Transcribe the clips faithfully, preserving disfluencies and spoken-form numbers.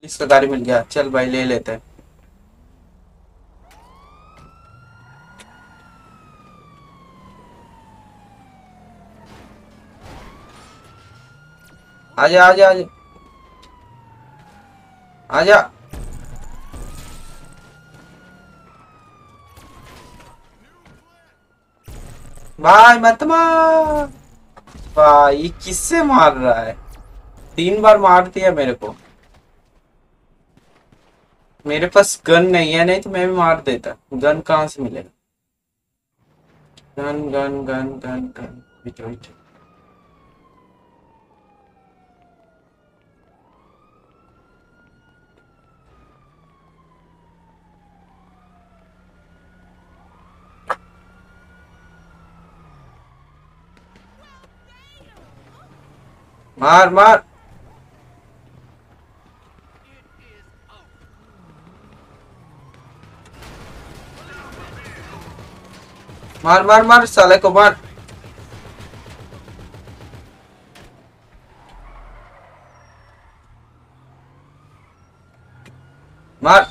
इसका गाड़ी मिल गया, चल भाई ले लेते हैं। आजा आजा आजा आजा। भाई मत मार। भाई किससे मार रहा है? तीन बार मार दिया मेरे को। मेरे पास गन नहीं है, नहीं तो मैं भी मार देता। गन कहाँ से मिलेगा? Gun gun gun gun gun which which. मार मार मार मार मार साले को मार। मार।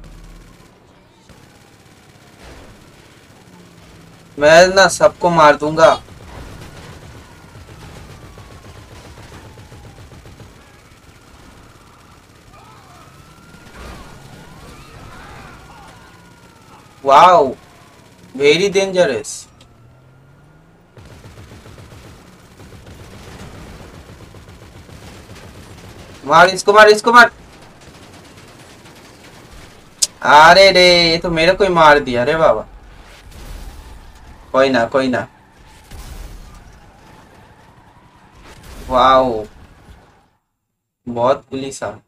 मैं ना सबको मार दूंगा। Wow, very dangerous. मार इसको, मार इसको मार। अरे रे, ये तो मेरे को ही मार दिया रे बाबा। कोई ना कोई ना। वाओ, बहुत पुलिस आ।